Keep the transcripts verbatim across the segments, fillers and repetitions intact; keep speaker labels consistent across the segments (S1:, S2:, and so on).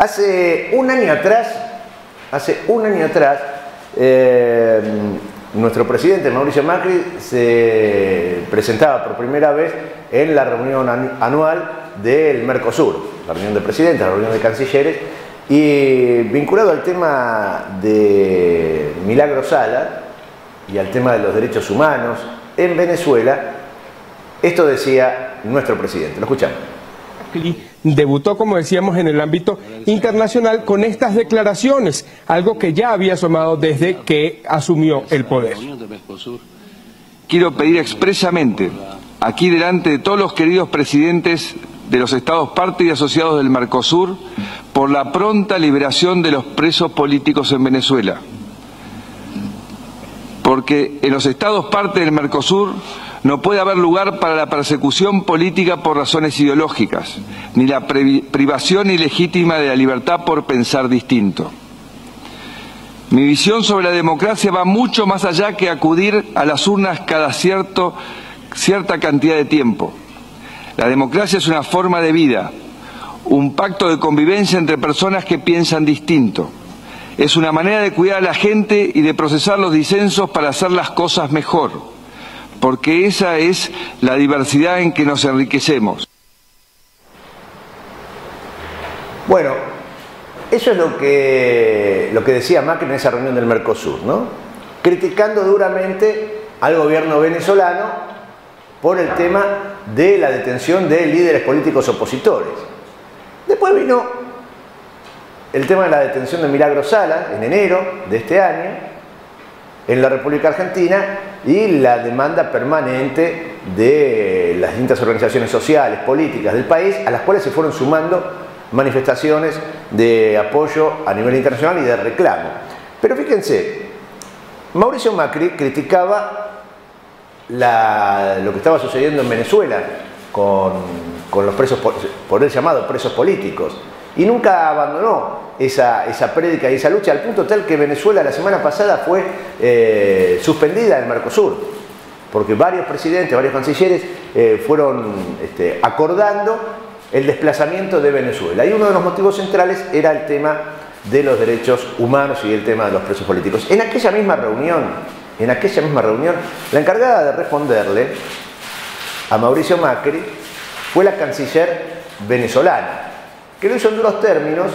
S1: Hace un año atrás, hace un año atrás, eh, nuestro presidente Mauricio Macri se presentaba por primera vez en la reunión anual del Mercosur, la reunión de presidentes, la reunión de cancilleres, y vinculado al tema de Milagro Sala y al tema de los derechos humanos en Venezuela, esto decía nuestro presidente. Lo escuchamos.
S2: Debutó, como decíamos, en el ámbito internacional con estas declaraciones, algo que ya había asomado desde que asumió el poder.
S3: Quiero pedir expresamente, aquí delante de todos los queridos presidentes de los estados parte y asociados del Mercosur, por la pronta liberación de los presos políticos en Venezuela. Porque en los estados parte del Mercosur no puede haber lugar para la persecución política por razones ideológicas, ni la privación ilegítima de la libertad por pensar distinto. Mi visión sobre la democracia va mucho más allá que acudir a las urnas cada cierto, cierta cantidad de tiempo. La democracia es una forma de vida, un pacto de convivencia entre personas que piensan distinto. Es una manera de cuidar a la gente y de procesar los disensos para hacer las cosas mejor, porque esa es la diversidad en que nos enriquecemos.
S1: Bueno, eso es lo que, lo que decía Macri en esa reunión del Mercosur, ¿no? Criticando duramente al gobierno venezolano por el tema de la detención de líderes políticos opositores. Después vino el tema de la detención de Milagro Sala en enero de este año en la República Argentina y la demanda permanente de las distintas organizaciones sociales, políticas del país, a las cuales se fueron sumando manifestaciones de apoyo a nivel internacional y de reclamo. Pero fíjense, Mauricio Macri criticaba la, lo que estaba sucediendo en Venezuela con, con los presos, por él llamado presos políticos, y nunca abandonó esa, esa prédica y esa lucha, al punto tal que Venezuela la semana pasada fue eh, suspendida del Mercosur, porque varios presidentes, varios cancilleres eh, fueron este, acordando el desplazamiento de Venezuela. Y uno de los motivos centrales era el tema de los derechos humanos y el tema de los presos políticos. En aquella misma reunión, en aquella misma reunión, la encargada de responderle a Mauricio Macri fue la canciller venezolana, que lo hizo en duros términos.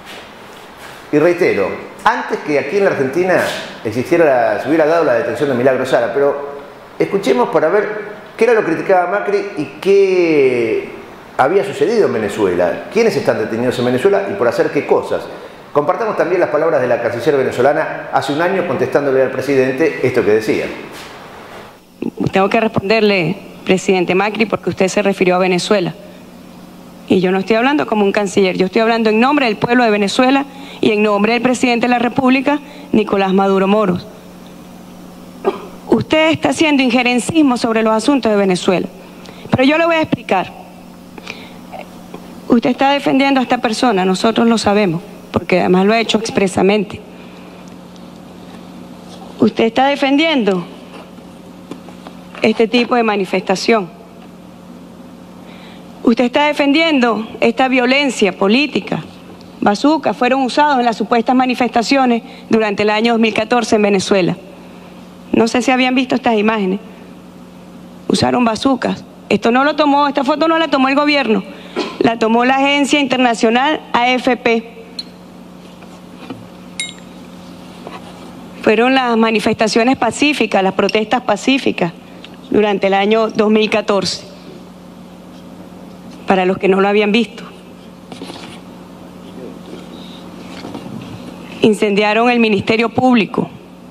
S1: Y reitero, antes que aquí en la Argentina existiera, se hubiera dado la detención de Milagro Sala, pero escuchemos para ver qué era lo que criticaba Macri y qué había sucedido en Venezuela, quiénes están detenidos en Venezuela y por hacer qué cosas. Compartamos también las palabras de la canciller venezolana hace un año contestándole al presidente esto que decía.
S4: Tengo que responderle, presidente Macri, porque usted se refirió a Venezuela. Y yo no estoy hablando como un canciller, yo estoy hablando en nombre del pueblo de Venezuela y en nombre del presidente de la República, Nicolás Maduro Moros. Usted está haciendo injerencismo sobre los asuntos de Venezuela. Pero yo le voy a explicar. Usted está defendiendo a esta persona, nosotros lo sabemos, porque además lo ha hecho expresamente. Usted está defendiendo este tipo de manifestación. Usted está defendiendo esta violencia política. Bazucas fueron usados en las supuestas manifestaciones durante el año dos mil catorce en Venezuela. No sé si habían visto estas imágenes. Usaron bazucas. Esto no lo tomó, esta foto no la tomó el gobierno, la tomó la agencia internacional A F P. Fueron las manifestaciones pacíficas, las protestas pacíficas durante el año dos mil catorce. Para los que no lo habían visto. Incendiaron el Ministerio Público.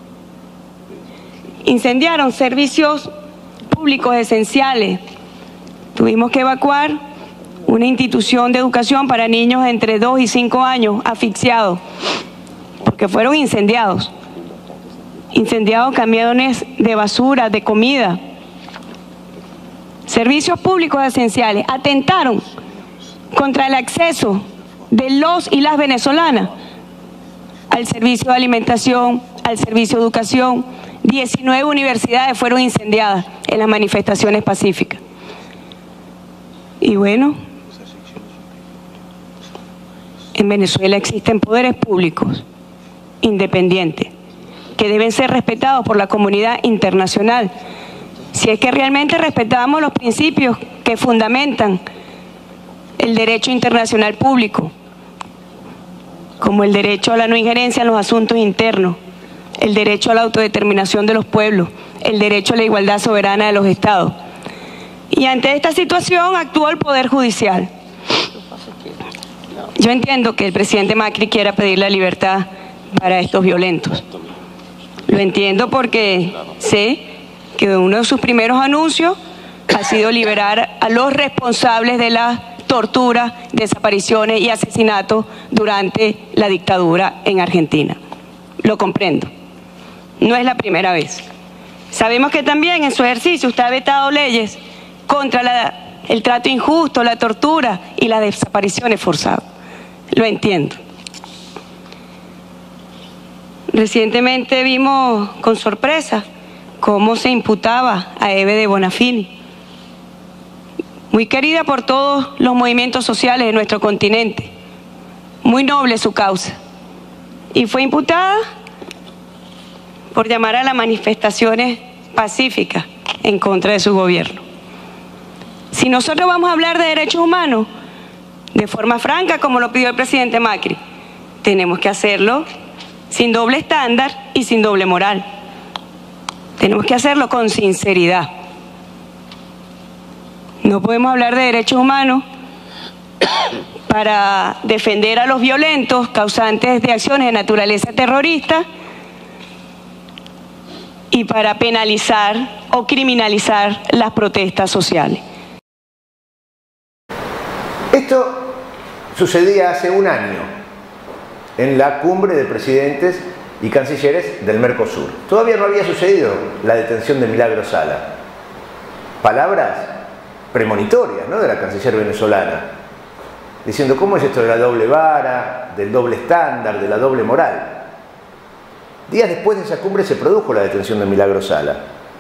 S4: Incendiaron servicios públicos esenciales. Tuvimos que evacuar una institución de educación para niños entre dos y cinco años asfixiados, porque fueron incendiados. Incendiados camiones de basura, de comida. Servicios públicos esenciales atentaron contra el acceso de los y las venezolanas al servicio de alimentación, al servicio de educación. diecinueve universidades fueron incendiadas en las manifestaciones pacíficas. Y bueno, En Venezuela existen poderes públicos independientes que deben ser respetados por la comunidad internacional. Si es que realmente respetamos los principios que fundamentan el derecho internacional público, como el derecho a la no injerencia en los asuntos internos, el derecho a la autodeterminación de los pueblos, el derecho a la igualdad soberana de los estados. Y ante esta situación actuó el Poder Judicial. Yo entiendo que el presidente Macri quiera pedir la libertad para estos violentos. Lo entiendo porque sé que uno de sus primeros anuncios ha sido liberar a los responsables de las torturas, desapariciones y asesinatos durante la dictadura en Argentina. Lo comprendo. No es la primera vez. Sabemos que también en su ejercicio usted ha vetado leyes contra la, el trato injusto, la tortura y las desapariciones forzadas. Lo entiendo. Recientemente vimos con sorpresa cómo se imputaba a Eve de Bonafini, muy querida por todos los movimientos sociales de nuestro continente, muy noble su causa, y fue imputada por llamar a las manifestaciones pacíficas en contra de su gobierno. Si nosotros vamos a hablar de derechos humanos de forma franca, como lo pidió el presidente Macri, tenemos que hacerlo sin doble estándar y sin doble moral. Tenemos que hacerlo con sinceridad. No podemos hablar de derechos humanos para defender a los violentos causantes de acciones de naturaleza terrorista y para penalizar o criminalizar las protestas sociales.
S1: Esto sucedía hace un año en la cumbre de presidentes y cancilleres del Mercosur. Todavía no había sucedido la detención de Milagro Sala. Palabras premonitorias, ¿no?, de la canciller venezolana, diciendo cómo es esto de la doble vara, del doble estándar, de la doble moral. Días después de esa cumbre se produjo la detención de Milagro Sala.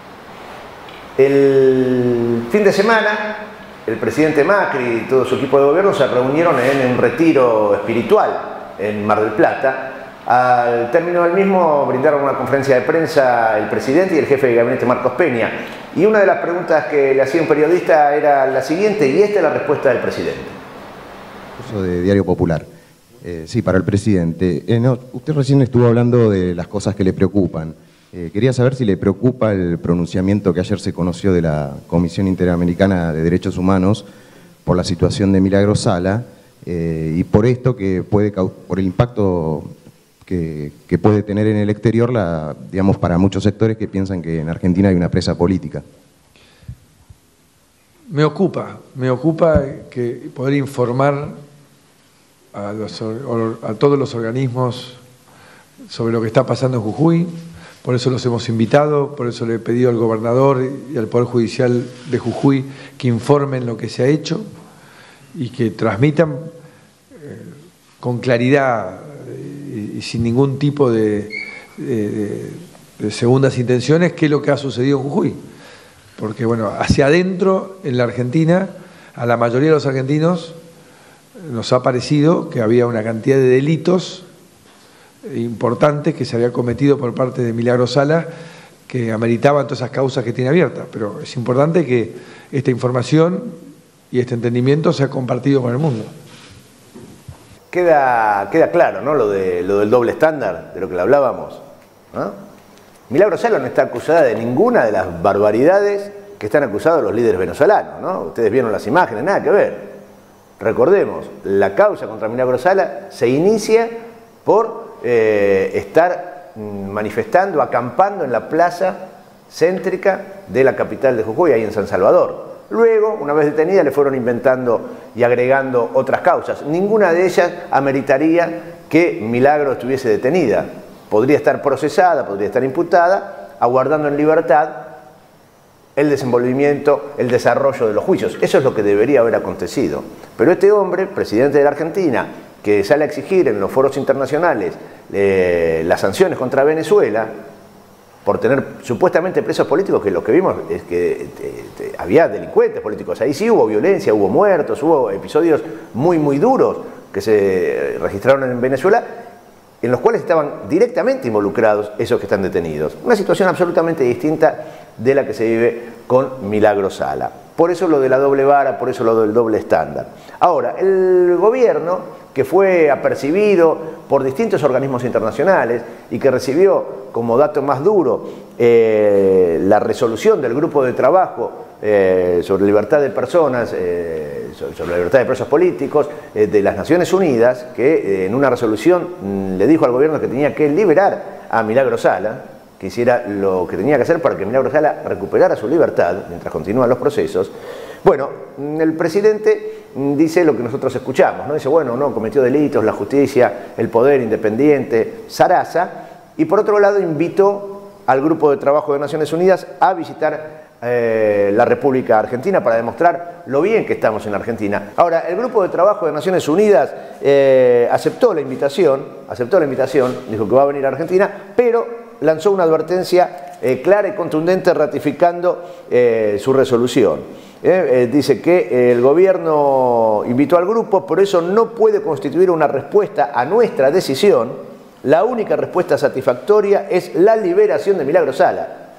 S1: El fin de semana, el presidente Macri y todo su equipo de gobierno se reunieron en un retiro espiritual en Mar del Plata. Al término del mismo brindaron una conferencia de prensa el presidente y el jefe de gabinete Marcos Peña. Y una de las preguntas que le hacía un periodista era la siguiente, y esta es la respuesta del presidente.
S5: De Diario Popular. Eh, sí, para el presidente. Eh, no, usted recién estuvo hablando de las cosas que le preocupan. Eh, quería saber si le preocupa el pronunciamiento que ayer se conoció de la Comisión Interamericana de Derechos Humanos por la situación de Milagro Sala eh, y por esto que puede, por el impacto que, que puede tener en el exterior, la, digamos, para muchos sectores que piensan que en Argentina hay una presa política.
S6: Me ocupa, me ocupa que poder informar a, los, a todos los organismos sobre lo que está pasando en Jujuy. Por eso los hemos invitado, por eso le he pedido al gobernador y al Poder Judicial de Jujuy que informen lo que se ha hecho y que transmitan eh, con claridad y, y sin ningún tipo de, de, de segundas intenciones qué es lo que ha sucedido en Jujuy. Porque, bueno, hacia adentro, en la Argentina, a la mayoría de los argentinos nos ha parecido que había una cantidad de delitos importantes que se había cometido por parte de Milagro Sala que ameritaban todas esas causas que tiene abiertas. Pero es importante que esta información y este entendimiento sea compartido con el mundo.
S1: Queda, queda claro, ¿no?, lo, de, lo del doble estándar, de lo que le hablábamos, ¿no? Milagro Sala no está acusada de ninguna de las barbaridades que están acusados los líderes venezolanos, ¿no? Ustedes vieron las imágenes, nada que ver. Recordemos, la causa contra Milagro Sala se inicia por eh, estar manifestando, acampando en la plaza céntrica de la capital de Jujuy, ahí en San Salvador. Luego, una vez detenida, le fueron inventando y agregando otras causas. Ninguna de ellas ameritaría que Milagro estuviese detenida. Podría estar procesada, podría estar imputada, aguardando en libertad el desenvolvimiento, el desarrollo de los juicios. Eso es lo que debería haber acontecido. Pero este hombre, presidente de la Argentina, que sale a exigir en los foros internacionales eh, las sanciones contra Venezuela, por tener supuestamente presos políticos, que lo que vimos es que te, te, había delincuentes políticos. Ahí sí hubo violencia, hubo muertos, hubo episodios muy, muy duros que se registraron en Venezuela, en los cuales estaban directamente involucrados esos que están detenidos. Una situación absolutamente distinta de la que se vive con Milagro Sala. Por eso lo de la doble vara, por eso lo del doble estándar. Ahora, el gobierno, que fue apercibido por distintos organismos internacionales y que recibió como dato más duro eh, la resolución del grupo de trabajo eh, sobre libertad de personas, eh, sobre la libertad de presos políticos eh, de las Naciones Unidas, que eh, en una resolución mmm, le dijo al gobierno que tenía que liberar a Milagro Sala, que hiciera lo que tenía que hacer para que Milagro Sala recuperara su libertad mientras continúan los procesos. Bueno, el presidente dice lo que nosotros escuchamos, ¿no? Dice, bueno, no, cometió delitos, la justicia, el poder independiente, zaraza, y por otro lado invitó al Grupo de Trabajo de Naciones Unidas a visitar eh, la República Argentina para demostrar lo bien que estamos en Argentina. Ahora, el Grupo de Trabajo de Naciones Unidas eh, aceptó la invitación, aceptó la invitación, dijo que va a venir a Argentina, pero lanzó una advertencia eh, clara y contundente ratificando eh, su resolución. Eh, eh, dice que eh, el gobierno invitó al grupo, por eso no puede constituir una respuesta a nuestra decisión. La única respuesta satisfactoria es la liberación de Milagro Sala.